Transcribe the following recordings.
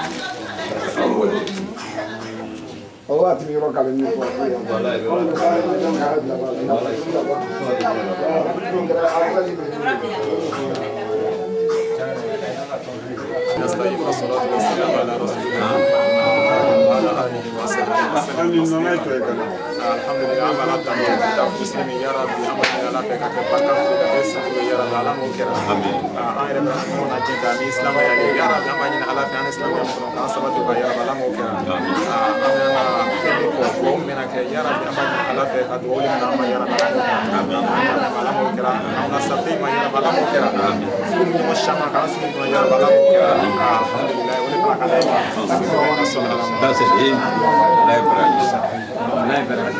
Allah ti yoro kala ni ko alhamdulillah ala ta muslimi ya rabbi amana ala ta ka pakka besa ya rabbi ala mo kera amin ayre ba mo na jinda ni islam ya rabbi amana ala ta islam ya mo ka sabatu ba ya rabbi ala mo kera amin amana ko mena ke ya rabbi amana ala ta ka do na ma ya rabbi amin ala mo kera ala safi ma ya rabbi ala mo kera amin mo shama ka asmi ma ya rabbi ala mo kera alhamdulillah wa la kala bas in la ibrahim لا يبرد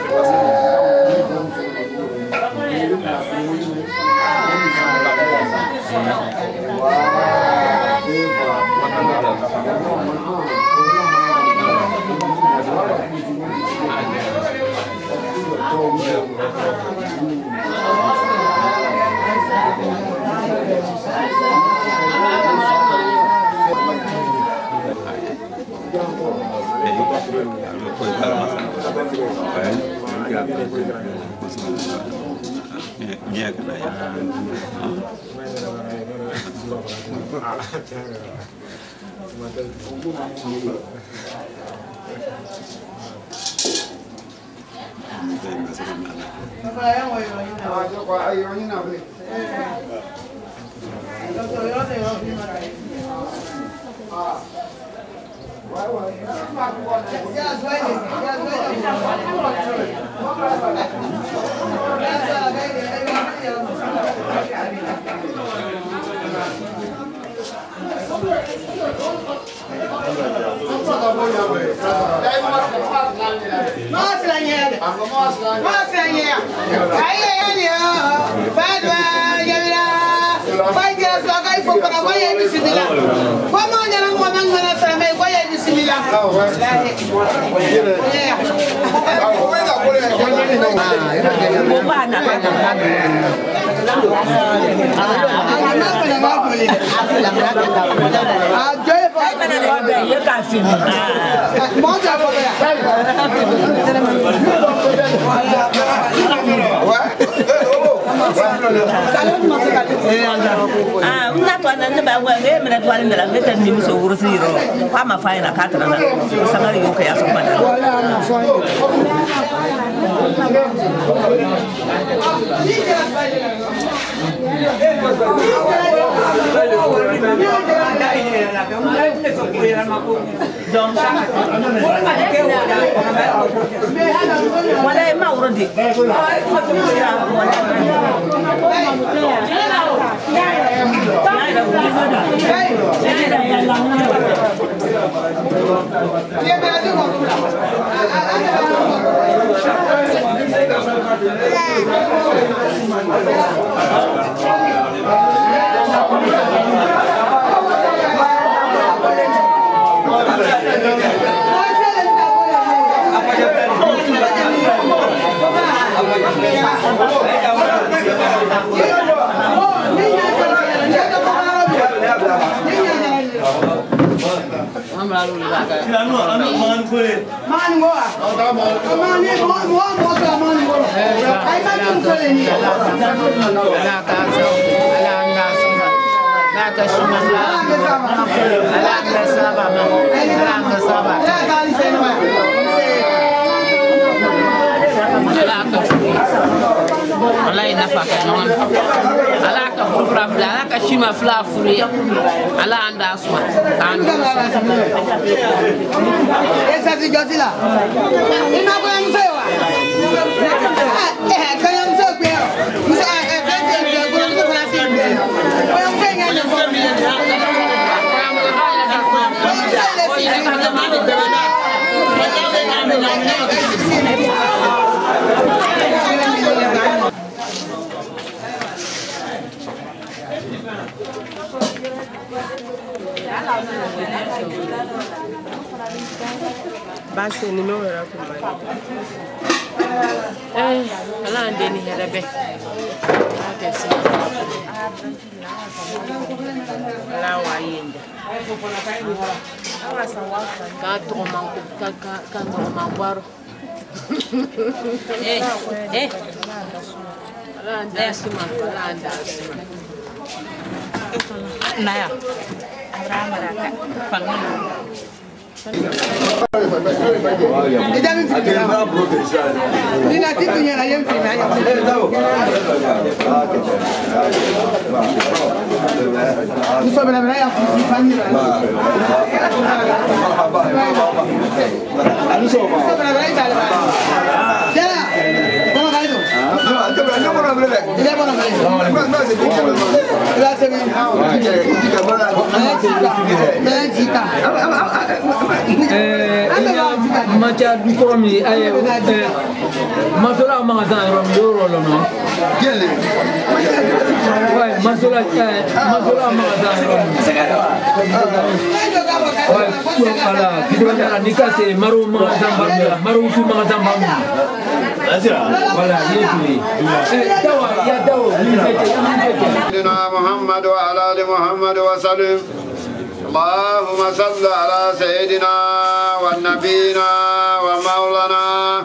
Allah nafa ka non ala ka fura ala ka shima fla furi ala anda asma kan esa si jotila ina ko am sewa ka am so pe musa ko ko na si ko am se nya ko Basi nimeona kumani. Ala ndeni herebe. Akesi. Ala wayenda. Macha dukoromi ay masola magasin rom yoro lo no gele way masola magasin rom way pour ala bidona nikase maru magasin bamela maru fu magasin bamela voilà yétuli dawa ya dawo ni fete Muhammad wa ala ali Muhammad wa sallim اللهم صل على سيدنا ونبينا ومولانا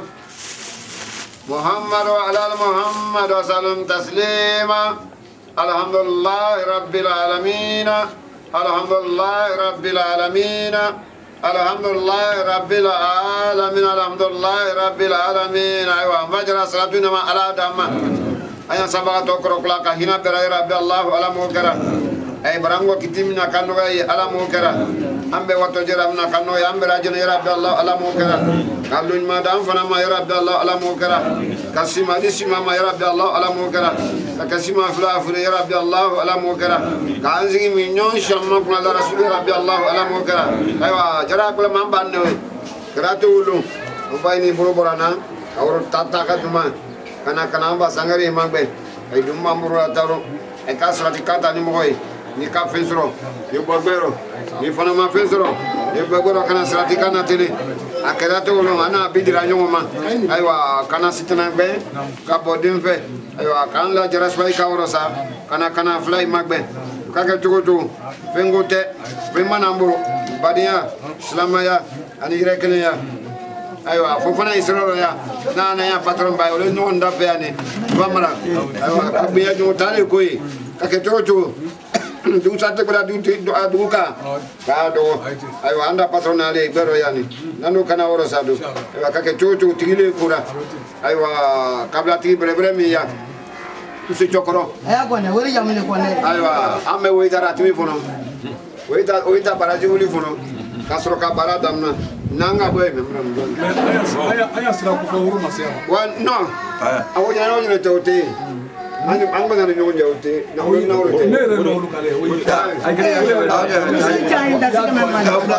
محمد وعلى محمد وسلم تسليما الحمد لله رب العالمين الحمد لله رب العالمين الحمد لله رب العالمين الحمد لله رب العالمين ايوا مجرى صلاتنا ما على دم ايا سبعه تكرك لك هنا برا رب الله على موكرا ay barango kitimina kanu ay ala mukara ambe wato jeramna kanu ya ambe rajana ya rabbi allah ala mukara kalun madam fana ma ya rabbi allah ala mukara kasima disima ma ya rabbi allah ala mukara kasima fula fula ya rabbi allah ala mukara kanzi minyon shamma kula rasul ya rabbi allah ala mukara aywa jara kula mambanne we gratu ulu ubayni boroborana awro tata kaduma kana amba sangari magbe ay dum mamuru ataro e kasrati kata ni moy ni ka fensoro ni bogbero ni fanama fensoro ni bogbero kana sirati kana tele akera to lo ana bidira nyoma aywa kana sitana be ka bodin fe aywa kan la jaras bay ka worosa kana fly magbe kaka tugoto fengote premanamburo badia islamaya ani rekene ya aywa fofana isroro ya na ya patron bay ole no nda be ani bamara aywa kabiya jo tale koyi kaka tugoto du sate bra du aduka kado ayo anda patronale bero yani nanu kana oro sadu ayo kake chuchu tigile kura ayo kabla ti bre mi ya tusi chokoro aya kone wori jamile kone ayo ame weita ratimi fono weita para juli fono kasro ka bara damna nanga boy memram aya sira ku fo huruma sia wa no awo jana no tote Ang mga nyo nyote na ulo na ulo te. Nere no ulo kale. Ay kaya. Chain da sika mama.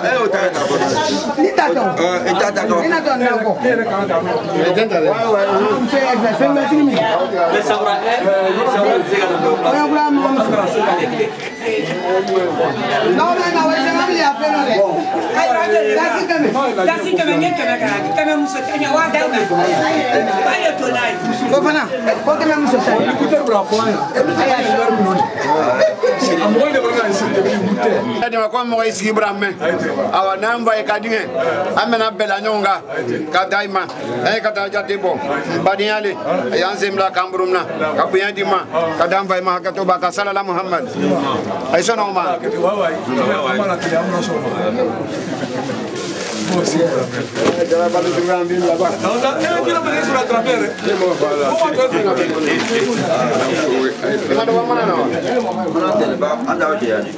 Ni tato. Tato. Ina to na ko. Nere ka ta no. Legenda le. Fe me tini. le sabra ziga do Oya bra mo. No na wa se mami ya fe no le. Da sika me ne kana kana kama muso kanya wa da na. Ba ya to nai. Ko fana. Ko kama muso ta. Adi ma ko mo isi Ibrahim awa namba e kadinge amena bela nyonga kadaima e kata jatebo badiale yanzim la kambrumna kabuya dima kadamba ma hakato baka salala Muhammad ay sono ma Jangan balu juga ambil apa? Não, kita pergi surat terakhir. Mana uang mana nawa? Mana ada bab? Anda aja ya.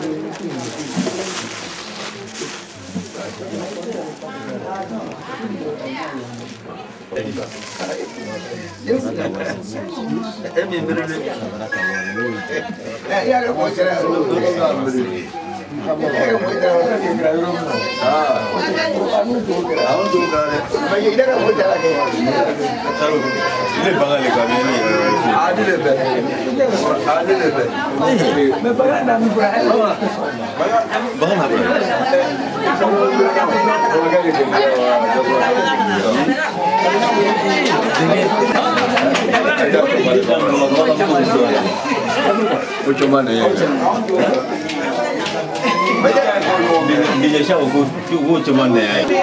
Mucho más Dia siapa gua cuma ni.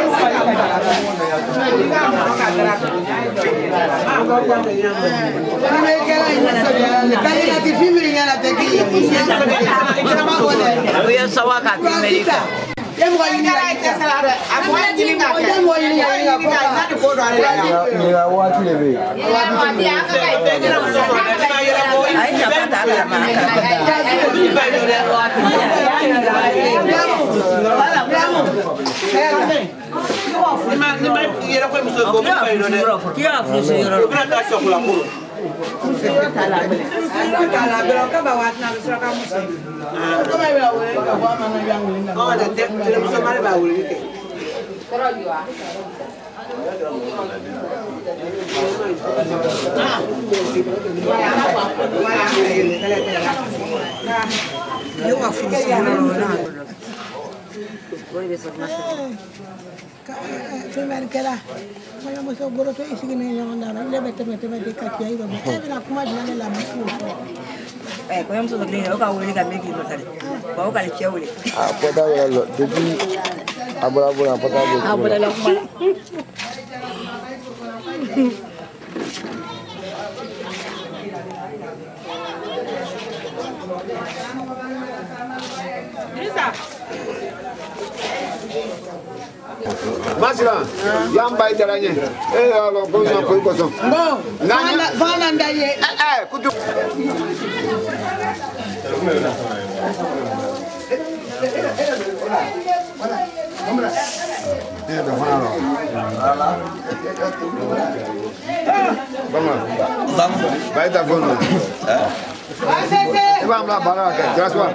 Masira, yang baik caranya. Kalau kau kosong. Bon, fana ndaye. Kutu. Baik tak pun. Vamos lá, bora, graças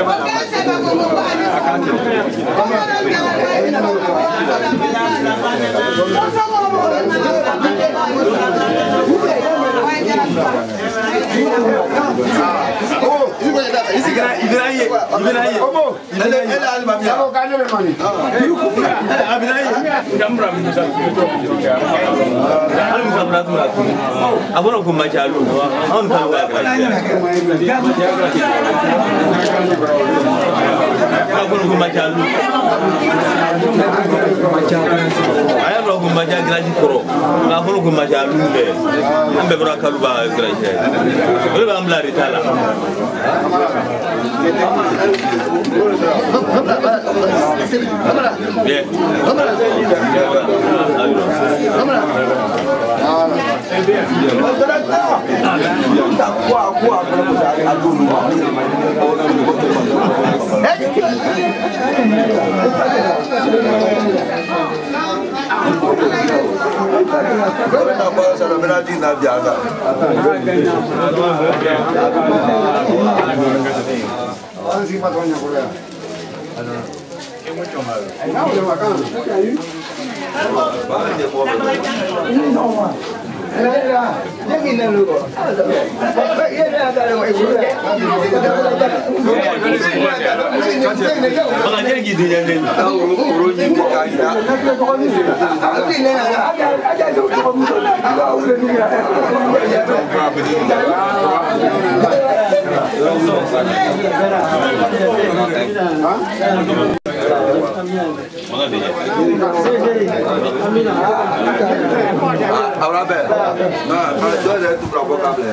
Ahora ve. No, yo le tu propio cable.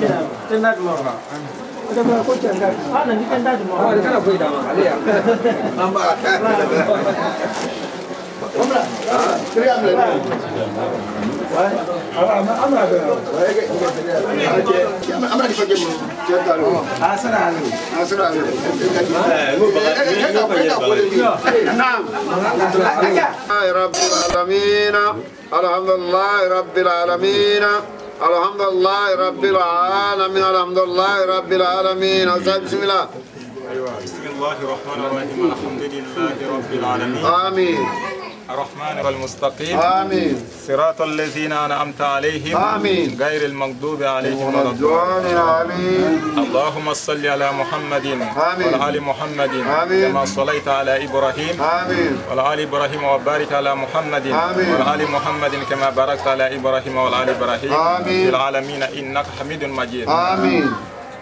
الحمد لله رب العالمين الحمد لله رب العالمين الحمد لله رب العالمين بسم الله بسم الله الرحمن الرحيم الحمد لله رب العالمين آمين الرحمن المستقيم آمين صراط الذين أنعمت عليهم آمين غير المغضوب عليهم ولا الضالين آمين اللهم صل على محمد وعلى آل محمد كما صليت على إبراهيم وعلى آل إبراهيم وبارك على محمد وعلى آل محمد كما باركت على إبراهيم وعلى آل إبراهيم في العالمين إنك حميد مجيد آمين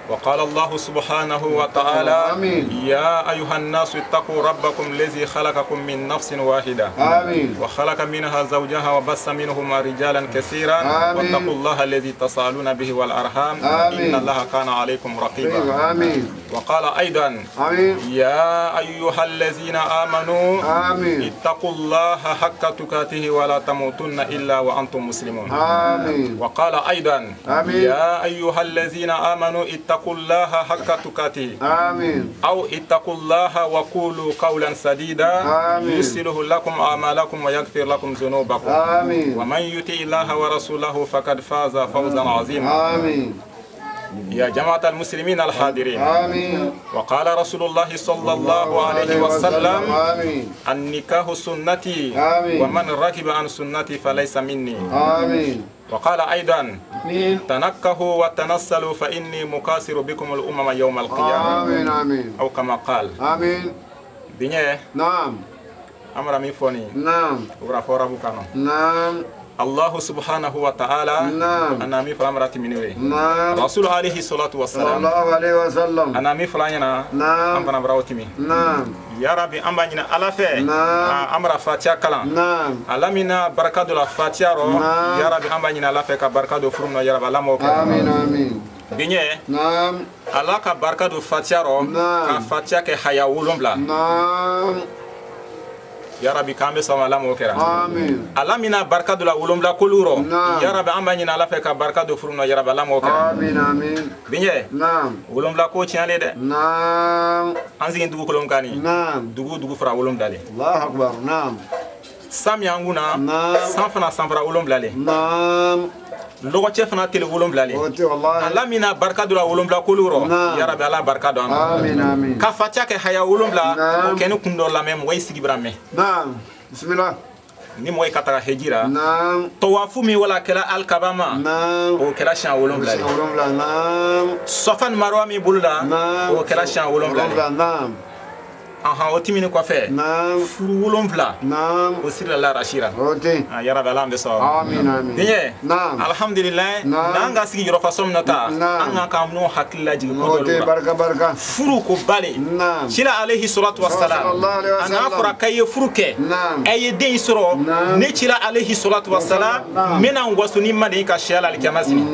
وقال الله سبحانه وتعالى يا أيها الناس اتقوا ربكم الذي خلقكم من نفس واحدة وخلق منها زوجها وبث منهما رجالا كثيرا واتقوا الله الذي تسألون به والأرحام إن الله كان عليكم رقيبا. وقال أيضا يا أيها الذين آمنوا اتقوا الله حق تقاته ولا تموتن إلا وأنتم مسلمون. وقال أيضا يا أيها الذين آمنوا اتقوا الله حق تقاته أو اتقوا الله وقولوا قولا سديدا يصلح لكم أعمالكم ويغفر لكم ذنوبكم ومن يطع الله ورسوله فقد فاز فوزا عظيما. يا جماعة المسلمين الحاضرين وقال رسول الله صلى الله عليه وسلم النكاح سنتي ومن ركب عن سنتي فليس مني. وقال أيضا تنكحوا وتنسلوا فإني مكاثر بكم الأمم يوم القيامة أو كما قال. بنيه نعم أمر ميفوني نعم ورافورا بكانو نعم الله سبحانه وتعالى أنا مي فلامرات منوي رسول عليه الصلاة والسلام صلى الله عليه وسلم أنا مي فلانينا أم بنا براوتيمي يا ربي أم بنينا على في أمر فاتيا كلام علمنا بركة دلا فاتيا رو يا ربي أم بنينا على في كبركة دو فرمنا يا رب علام وكا آمين آمين بنيه على كبركة دو فاتيا رو كفاتيا كحياة ولومبلا يا ربي كامل سما لا موكرا آمين علمنا بركة دلا ولومبلا كلورو يا ربي أم بنينا على في كبركة دو فرمنا يا رب علام وكا آمين آمين بنيه ولومبلا كوتشي عليه ده أنزين دوغو كلام كاني دوغو فرا ولومبلا لي الله أكبر سام يانغونا سام فرا ولومبلا لي logo chef na tele wolomblale Allah mina barka dula wolombla kuluro ya rabbi Allah barka do amin amin ka fatia ke haya wolombla o kenu kundo la mem way sigi brame bismillah ni moy katara hejira to wafu mi wala kala al kabama o kala shan wolomblale sofan marwa mi bulda o kala shan wolomblale aha otimini kwa fe furu wolomvla o sirla la rashira ya rabbi Allah mbeso amin amin biye alhamdulillah nanga sigi yoro fasom nata anga kam no hakilla jigi ko do barka furu ko bale shila alayhi salatu wassalam ana fura kay furuke ay de isro ne shila alayhi salatu wassalam mena ngwasuni made ka shala alkamasini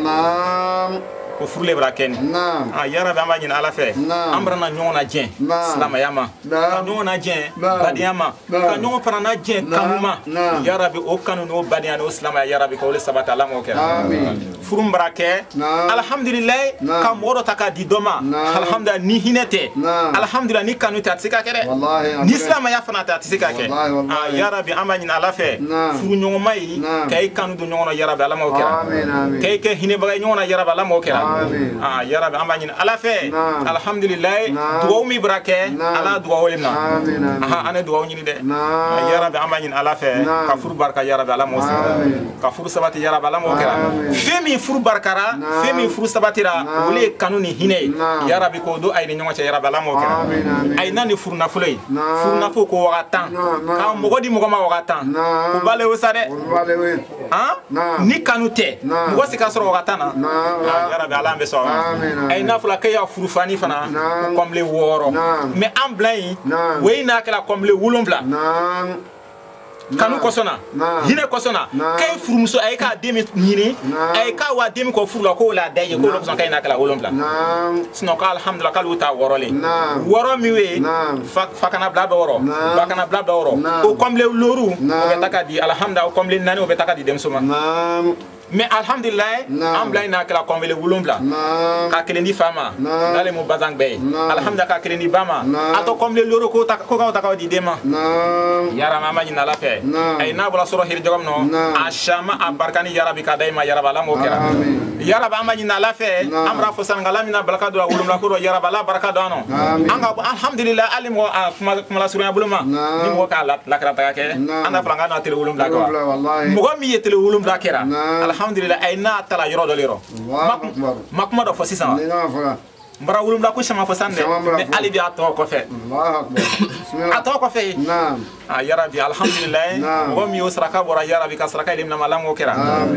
ko furle braken ya rabbi amma nyina ala fe ambrana nyona jen salama yama ka nyona jen badiyama ka nyona parana jen kanuma ya rabbi o kanu no badiyana o salama ya rabbi ko le sabata la mo ke amin furum brake alhamdulillah ka modo taka di doma alhamdulillah ni hinete alhamdulillah ni kanu ta tsika kere ni salama ya fana ta tsika ke ya rabbi amma nyina ala fe furu nyoma mai kay kanu do nyona ya rabbi ala mo ke amin kay ke hine bagay nyona ya rabbi ala mo ke ya rabbi amba ñin ala fe alhamdulillah duwaw mi brake ala duwaw limna ana duwaw ñini de ya rabbi amba ñin ala fe ka fur barka ya rabbi ala mo ka fur sabati ya rabbi ala mo kera femi fur barkara femi fur sabatira wole kanuni hine ya rabbi ko do ay ni ñonga ya rabbi ala mo kera ay nani fur na fulay fur na fu ko wakatan ka mo godi mo ma wakatan ko bale wosare ni kanute mo sika soro wakatana ya rabbi ala mbe so ay nafla kay ya furufani fana comme les woro mais en blanc wey na kala comme les wolombla kanu kosona hine kosona kay furumuso ay ka demi nyini ay ka wa demi ko furla ko la daye ko lo kay na kala wolombla sino ka alhamdulillah kala uta worole woro mi we fakana bla woro bakana bla woro o comme les loru o betaka di alhamdulillah o comme les nani o betaka di dem soma mais alhamdulillah am blay na kala konvele wulumbla ka kelendi fama dale mo bazang bay alhamdulillah ka kelendi bama ato komle loro ko ta ko ka di dema yara mama ni na la fe ay na bula soro hir jogam no ashama abarkani yara bi ka dayma yara bala mo kera yara ba mama ni na la fe amra fo sangala mi na baraka do wulumbla ko yara bala baraka do no anga alhamdulillah alimo kuma la surya buluma ni mo ka la kra ta ke anda franga na tele wulumbla ko mo go mi yetele wulumbla kera alhamdulillah ay na tala yoro do lero makuma do fo sisan mbara wulum la ko sama fo sande mais ali bi ato ko fe الله أكبر بسم الله ato ko fe نعم ya rabbi alhamdulillah wo mi usraka bora ya rabbi kasraka limna malamu kera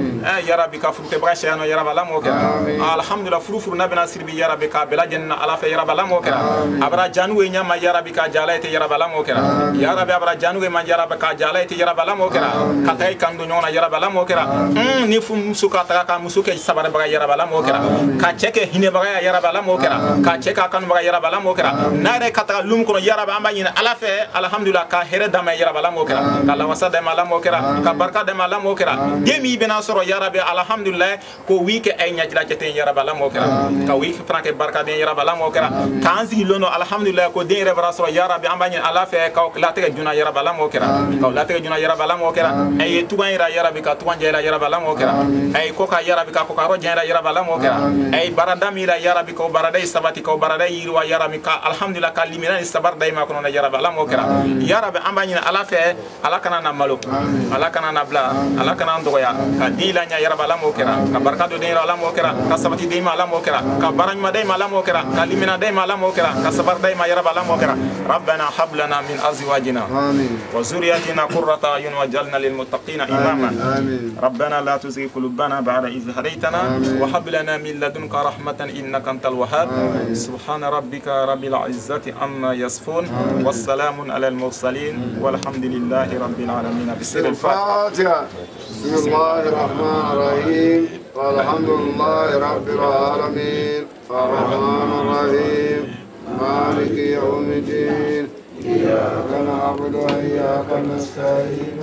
ya rabbi ka furte brache ano ya rabbi malamu kera alhamdulillah furu na bena sirbi ya rabbi ka bela janna ala fa ya rabbi malamu kera abra janu we nyama ya rabbi ka jala ite ya rabbi malamu kera ya rabbi abra janu we man ya rabbi ka jala ite ya rabbi malamu kera katay kandu nyona ya rabbi malamu kera ni fu musuka ta ka musuke sabara baga ya rabbi malamu kera ka cheke hine baga ya rabbi malamu kera ka cheka kan baga ya rabbi malamu kera nare kata lum ko ya rabbi amanyina ala fa alhamdulillah ka here ma yara bala mokera kala wasa de mala mokera ka barka de mala mokera demi bena soro yara be alhamdulillah ko wike ay nyajla cete yara bala mokera ka wike franke barka de yara bala mokera kanzi lono alhamdulillah ko de rebra soro yara be ambani ala fe ka la tege juna yara bala mokera ka la tege juna yara bala mokera ay tuban yara be ka tuban jela yara bala mokera ay ko ka yara be ka ko ka ro jela yara bala mokera ay barada mi la yara be ko barada sabati ko barada yirwa yara mi ka alhamdulillah ka limina sabar dai ma ko na yara bala mokera yara be ambani ala fe ala kana na malo ala kana na bla ala kana ndoya ka dila nya yaraba la mokera ka barkado de la mokera ka sabati de ma la mokera ka baranyma de ma la mokera ka limina de ma la mokera ka sabar de ma yaraba la mokera rabbana hab lana min azwajina wa zurriyyatina qurrata ayun waj'alna lil muttaqina imama rabbana la tuzigh qulubana ba'da idh hadaytana wa hab lana min ladunka rahmatan innaka antal wahhab subhana rabbika rabbil izzati amma yasifun wassalamun alal mursalin والحمد لله رب العالمين بسر الفاتحة بسم الله الرحمن الرحيم والحمد لله رب العالمين الرحمن الرحيم مالك يوم الدين إياك نعبد وإياك نستعين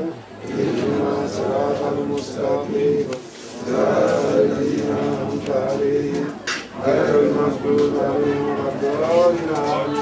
اهدنا الصراط المستقيم صراط الذين أنعمت عليهم غير المغضوب عليهم ولا الضالين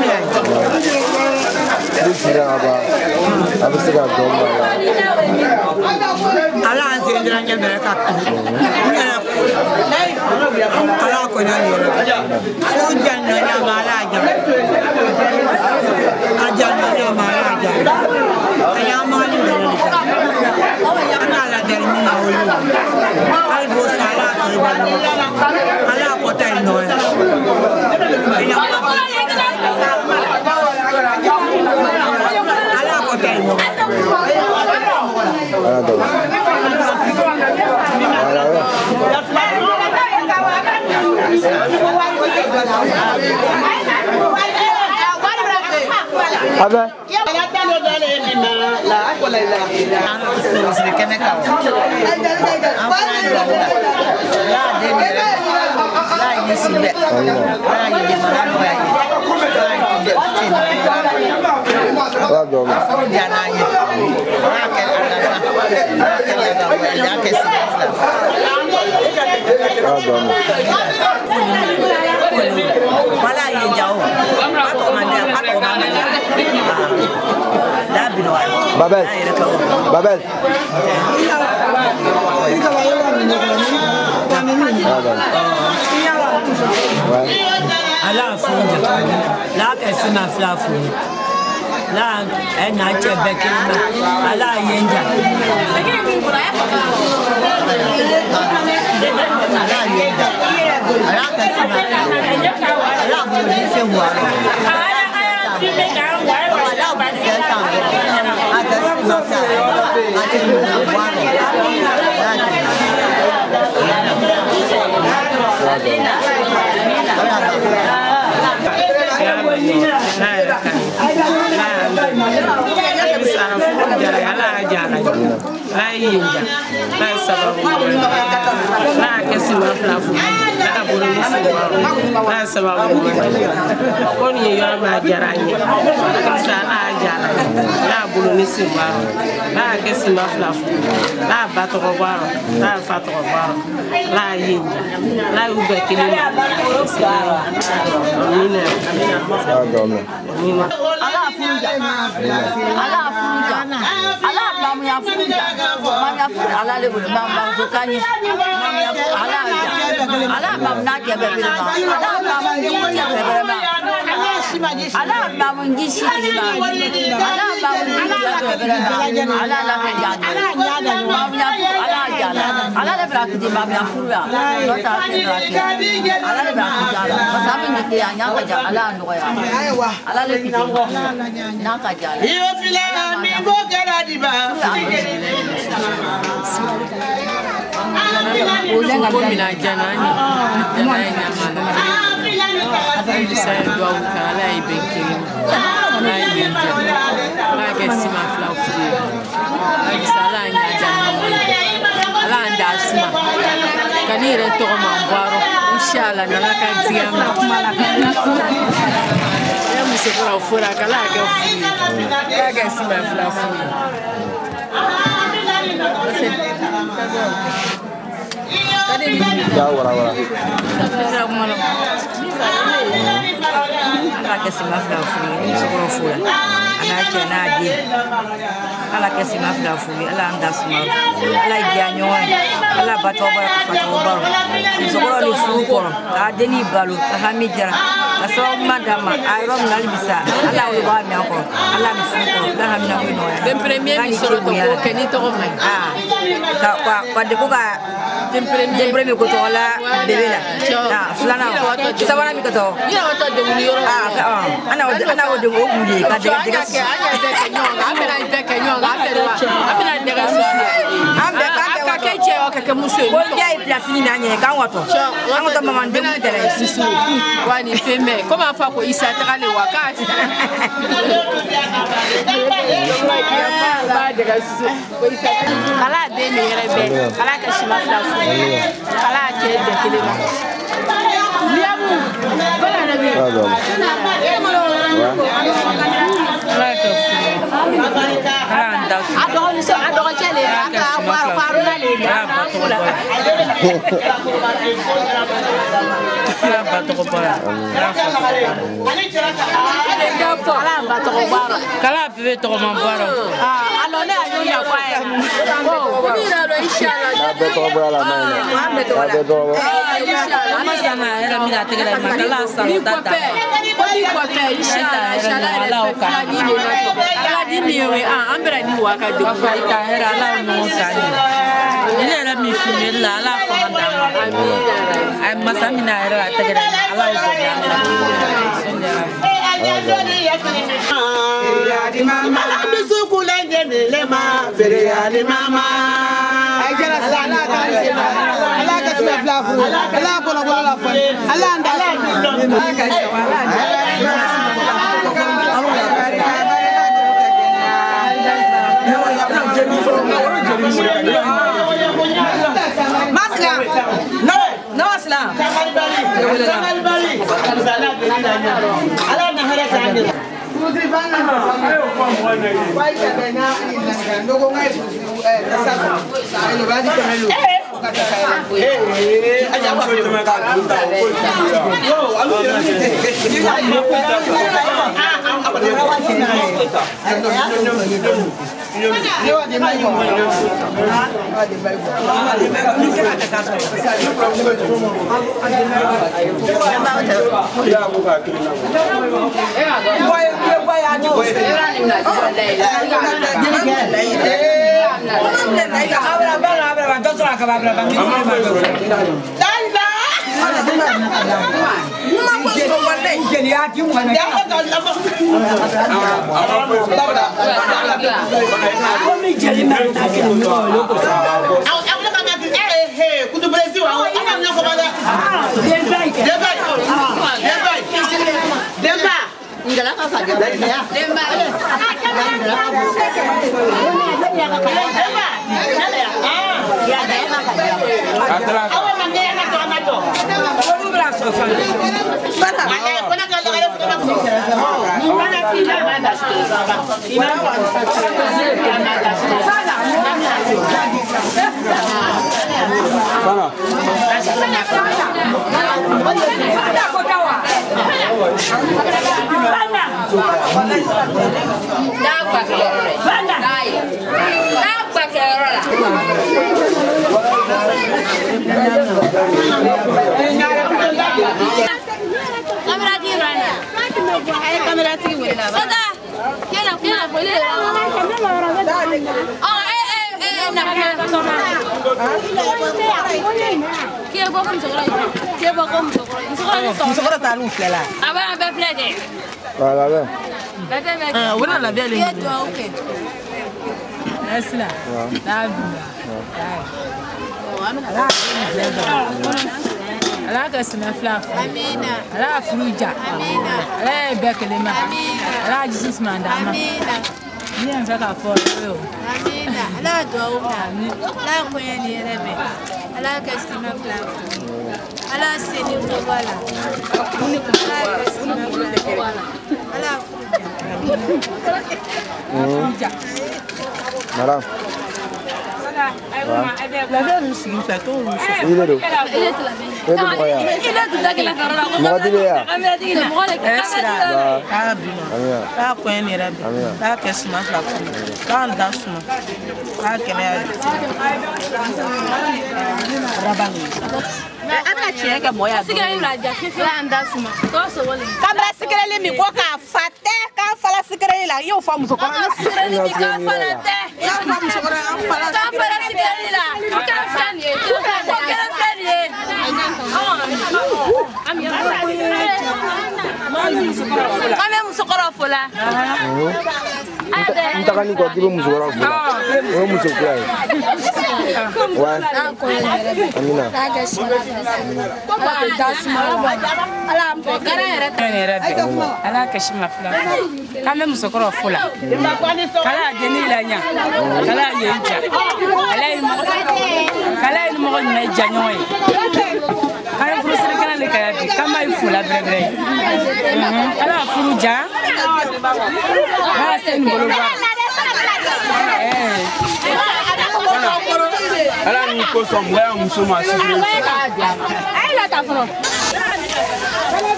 This is about. I'm still got ala an sen dran nya ka ala ko nya ni fu jan nya mala ja ajan nya mala ja aya mali ni ana la del ni na wulu al bo sala ko ala ko tay no ala ko tay no Babel. Babel. ala funja la ka sima flafu la ena che bekina ala yenja ala yenja ala ka sima ala bu ni se wa ala ba ni se ta ada sima sa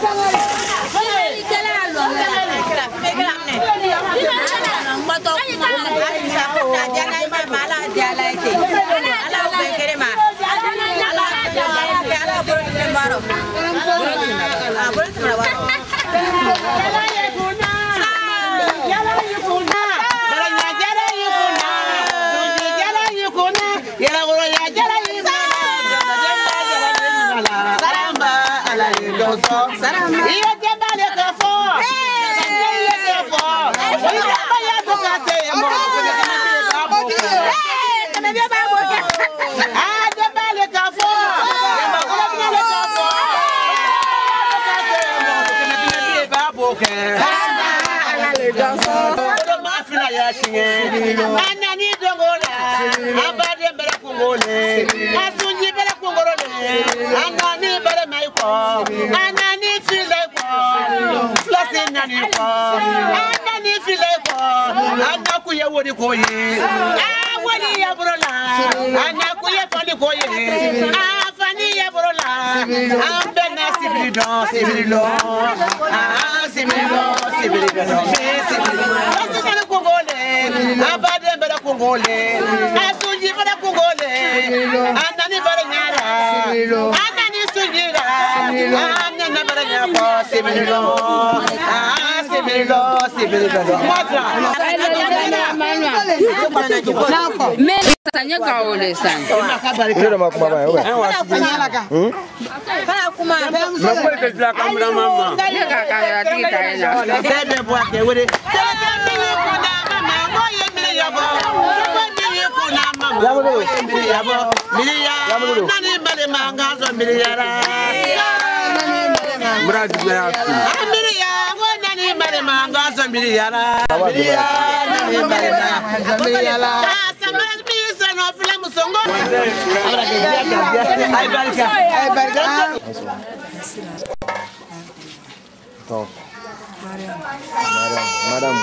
Madam.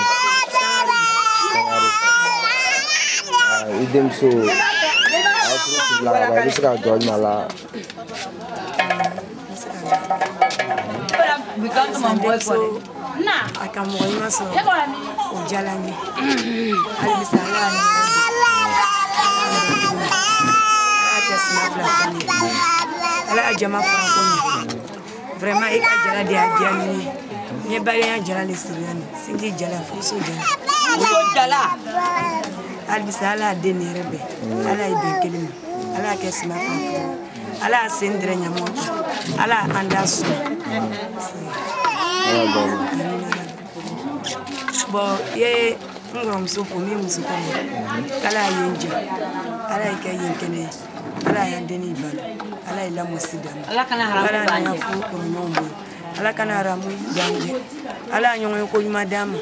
Idem so. Aku suka jual malah. Akan mau masuk jalan ni. Ada misalan. Ada semua ni. Ada jamaah Frankoni. Vraiment ik ajala dia ni. Ni bari ajala lisirian. Singi jala fuso jala. Fuso jala. Al misala de ni rebe. Ala ibe kelim. Ala kesma Frankoni. Ala sendre nyamo. Ala andasu. Bon, ye ngom so for me musuko. Kala yenja. Ala ika yenkene. Ala ya deni ban. Ala ila musida. Ala kana haramu bani. Ala fu ko nombo. Ala kana haramu bani. Ala nyongo ko madam.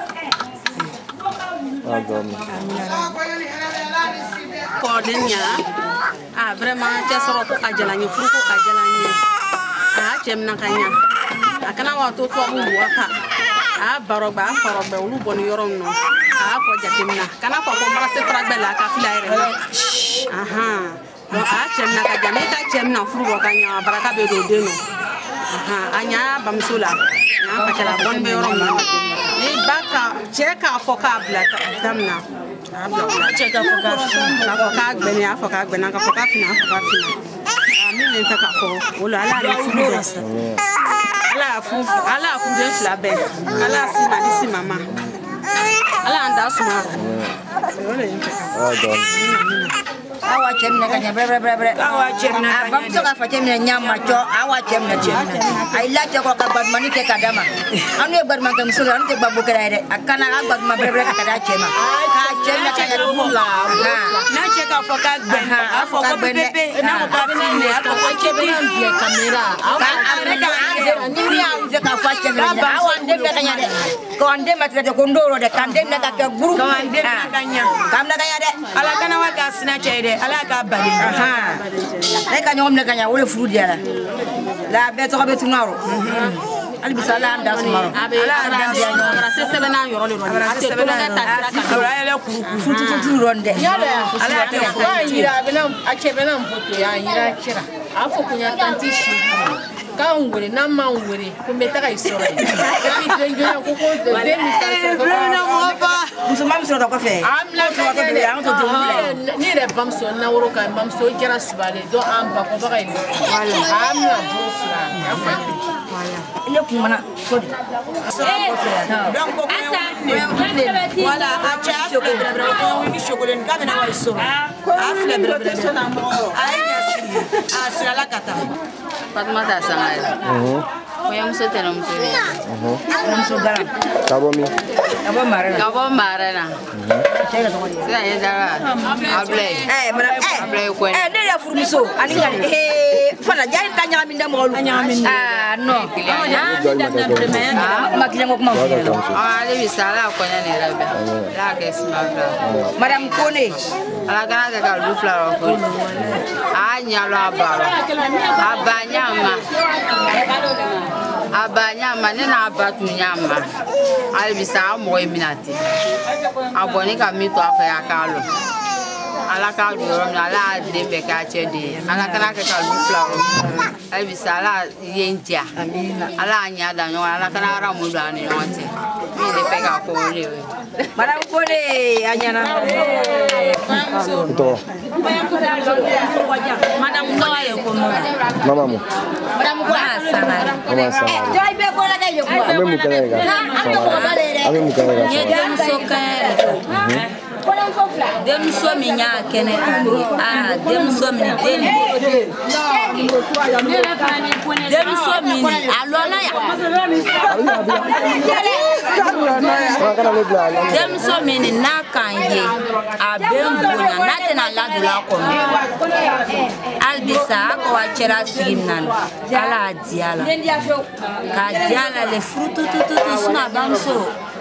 Ko denya. Ah vraiment ci soro ko ajala ni fu ko ajala ni. Ah cem nakanya. Akana wa to ko mu waka. Ah baroba faroba ulu boni yorom no. Ah ko jatimna. Kana ko mara se fragbe la ka filaire. Aha. No ah cem naka jameta cem na furu kanya baraka be do deno. Aha anya bamsula. Na fakala bon be yorom no. Ni baka cheka foka bla damna. Abla cheka foka. Na foka gbeni afoka gbena ka foka fina foka fina. Mi le taka fo. Olo ala ni furu dosa. Ala fu de flabe. Ala si ma disi mama. Ala anda suma. Awa chemna kanya bre. Awa chemna. Bam so ka fa chemna nyama cho awa chemna. Ai la cho ko ka bad mani ke kadama. Anu e bad man kam so anu te babu kera ide. Akana ka bad ma bre ka kada chema. Ka chemna kanya rula. Na che ka fa ka gben. Afo ko pepe na ko ka fine ato ko chemna vie kamera. Ka Afrika ande ni ande ka fa chemna. Awa ande kanya de. Ko ande matra de kondoro de kande na ka guru. Ko ande kanya. Kamna kanya de. Ala kana wa ka sina chede. Ala ka bali. Aha. Leka nyom ne kanya wole furu dia la. La beto ko betu naro. Ali bisala anda sumaro. Ala anda dia no. Se sebena yoro le ro. Ate to na ta sira ka. Ala ele ku futu ronde. Ala te ira bena achebena mpoto ya ira kira. Afo kunya tanti shi. Kangure na mangure kumetaka isoro. Ni le bamso na woro ka bamso kera subale do amba ko baka ni. Amna bofra. Ile kumana ko. Donc voilà, acha chocolat ko ni chocolat ka na wa isoro. Afle bre. Ai asira la kata. Fatma ta sangala. Moya muso tena mutwe. Muso dara. Kabomi. Kabo marana. Sira yedara. Ablay. Ablay ko. Ne ya furmiso. Ani ngani. Fana jari tanya minda molu. Ah no. Makina ngok mam. Ale bisala ko nya ne rabe. La ke smabra. Madam Kone. Ala kana ka lu flower ko. Anya lo abara. Abanyama nena abatu nyama. Albisa mo eminati. Aboni ka mito afa ya kalo. Ala ka duro na ala de be ka chede. Ala kana ka lu flower. Albisa ala yentia. Ala anya da nyo ala kana ra mu da ni nyote. Mi de pe ka ko le. Madam Kone anya na. Ito. Madam Noye ko mo. Mama mo. Madam ko asana. Mama asana. Joy be ko la ga yo. Ame mukanega. Ame mukanega. Dem soka. Dem so minya kene kan. Dem so mi deni. Dem so mi alona ya. Dem so mi na kanje. Abem bunya na tena la de la ko. Albisa ko achera signan. Ala diala. Ka diala le fruto tutu suna bamso.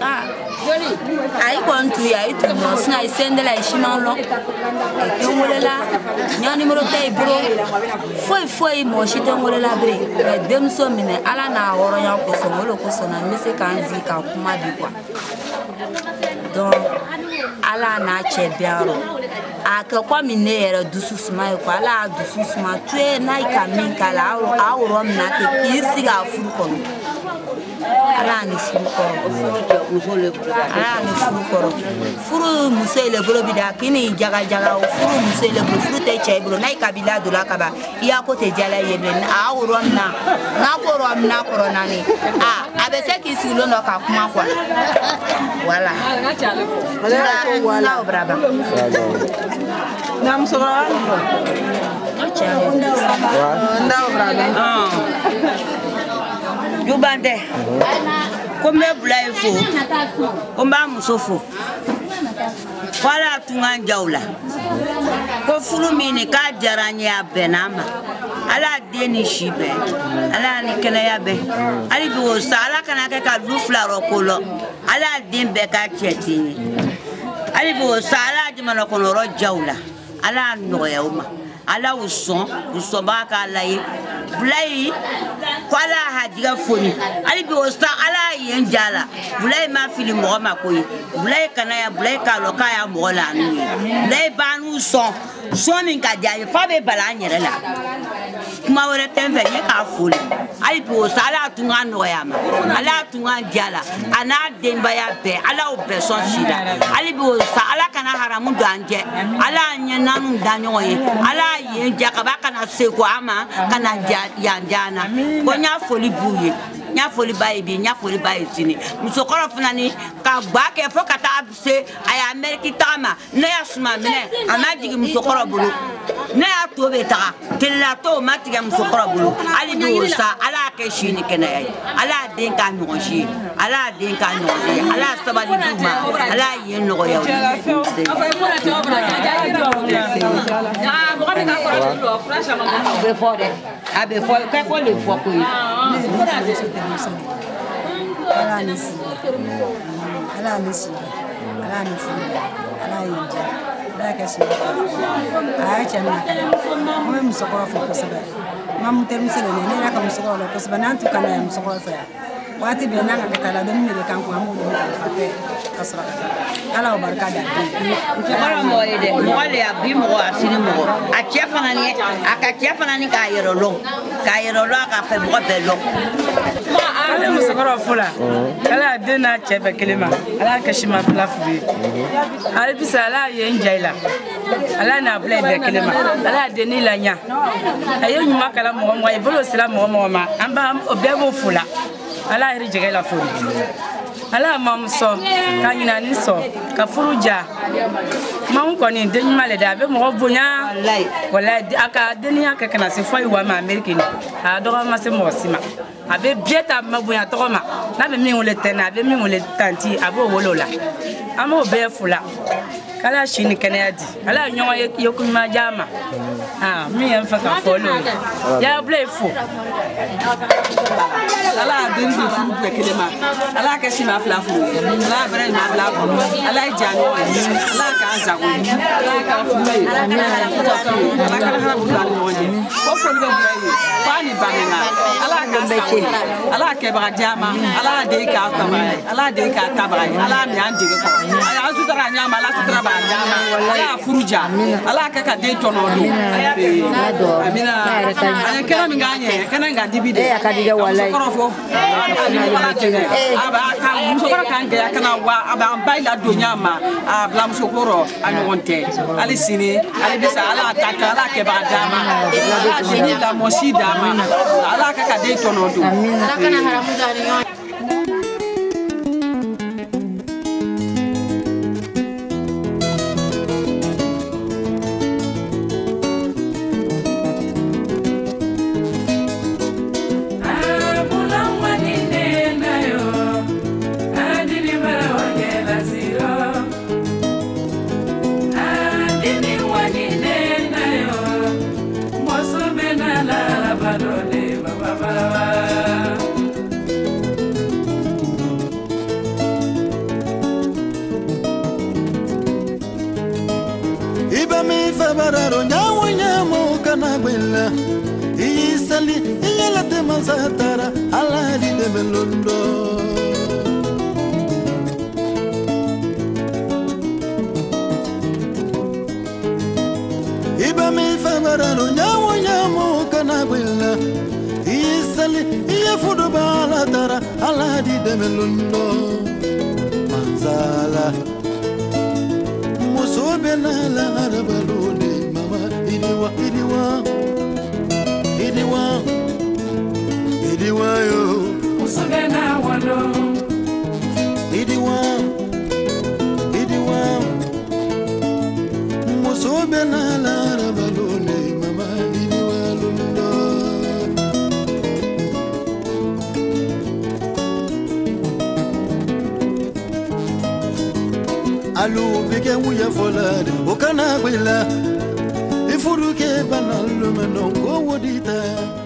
Ai kontu ya itu no suna isende la ishimalo. Etongolela nya numero tay bro. Foi mo shitongolela bre. Dem so mine ala na horo ya ko so ngolo ko so na mise kanzi ka kuma bi kwa. Donc ala na chebiaro. Aka kwa minere dusu suma ko ala dusu suma tue na ikamin kala awro na te kisi ga furu kono. Ala ni furu kono. Ala ni furu kono. Furu musele bro bida kini jaga furu musele bro furu te chebro na ikabila dula kaba iya ko te jala yebe awro na korona ni abese kisi lo no ka kuma kwa wala wala braba Nam sora. Ndao brada. Jubande. Kombe bulai fo. Komba musofo. Wala tungan jaula. Ko furu mini ka jaranya benama. Ala deni shibe. Ala ni kala yabe. Ali do sala kana ka du flaro kolo. Ala din be ka chetini. Ali bo sala jimana kono ro jaula. Ala no yauma. Ala uson ba ka lai. Bulai kwala hadiga foni. Ali bo sta ala yen jala. Bulai ma fili mo ma koyi. Bulai kana ya bulai ka lo ka ya mo la ni. Bulai banu son min ka dia fa be bala nyere la. Kuma wore tembe ye ka foli. Ali bo sala tunga no ya ma. Ala tunga jala. Ana demba ya be ala o be son shida. Ali bo sala kana haramu do anje. Ala nyena nu danyo ye. Ala ye jakaba kana se ko ama kana yanjana. Ko nya foli buye. Nya foli bayi nya foli bayi tini. Musokoro funani ka gba ke fo kata se ay America tama na ya suma mine amajigi musokoro bulu. Na ya tobe ta kella to matiga musokoro bulu. Ali do sa ala ke shini kenay. Ala den ka nyoshi. Ala den ka nyoshi. Ala sabali duma. Ala yen no yaw. Before ka ko le fo ko Ala nisi. Ala yinja. Ala kashi. Aya chana. Mwe musokoro fo kusaba. Mamu termusele ne na ka musokoro kusaba nantu kana ya musokoro fa. Wati be na ka kala do mi be kan ko amu do ka fate. Ka sɔrɔ ka taa ala o barika da Mɔgɔ mɔgɔ ye dɛ mɔgɔ le y'a bi mɔgɔ a sini mɔgɔ a cɛ fana ni a ka cɛ fana ni k'a yɛrɛ lɔn a ka fɛ mɔgɔ bɛɛ lɔn. ale musokɔrɔba fo la ala y'a den n'a cɛ bɛɛ kelen ma ala y'a kɛ sima fila furu ye ale bisa ala ye n ja i la ala n'a bila bɛɛ kelen ma ala y'a den ni la ɲa a ye ɲuman kala mɔgɔ mɔgɔ ye bolo sera mɔgɔ mɔgɔ ma an b'a o bɛɛ b'o fo la ala yɛrɛ jɛgɛ la fo ala y'a mamuso ka ɲinani sɔn ka furu ja mamu kɔni den ɲuman le dɛ a bɛ mɔgɔ bonya wala a ka deniya kɛ kana se foyi wa ma ameriki a dɔgɔ ma se mɔgɔ si ma a bɛ biɛ ta ma bonya tɔgɔ ma n'a bɛ min wele tɛnɛ a bɛ min wele tanti a b'o wele o la an b'o bɛɛ fo la k'ala si ni kɛnɛya di ala ye ɲɔgɔn ye ɲuman diya ma min ye n fɛ ka fɔ olu ye y'a bila fo ala y'a den di furu bɛɛ kelen ma ala y'a kɛ sima fila furu ala y'a bɛrɛ ɲuman bila a kɔnɔ ala ye ja ɲɔgɔn ye ala y'a k'an sago ye ala y'a k'an furu ye ala kana hɛrɛ bila ni ɲɔgɔn cɛ ko foli bɛ bila ye f'a ni bangenga ala y'a k'an sago ye ala y'a kɛbaga diya ma ala y'a den k'a tabaga ye ala y'a den k'a tabaga ye ala y'a min an dege kɔrɔ a y'a sutura ɲa ma ala sutura b'a ɲa ma ala y'a furu ja ala y'a kɛ ka den tɔnɔ don amina a ye kɛnɛ min k'an ɲɛ kɛnɛ in ka dibi de musokɔrɔ fo musokɔrɔ k'an gɛlɛya kana wa a b'an ba la don ɲa ma a bila musokɔrɔ a ɲɔgɔn tɛ hali sini hali bisa ala y'a ta kɛ ala y'a kɛbaga d'a ma ala y'a den ni lamɔ si d'a ma ala y'a kɛ ka den tɔnɔ don ala kana haramu da ni ɲɔgɔn Bararo nyawo nyamo kana gwela isali yela te mazatara aladi de melondo iba mi fa bararo nyawo nyamo kana gwela isali yefudo balatara aladi de melondo manzala musobena la arabalone Idiwa yo Musabena wano Idiwa Musobena la rabalone mama idiwa lundo Alu bige wuya folade okana gwela Ifuruke banalo menongo wodita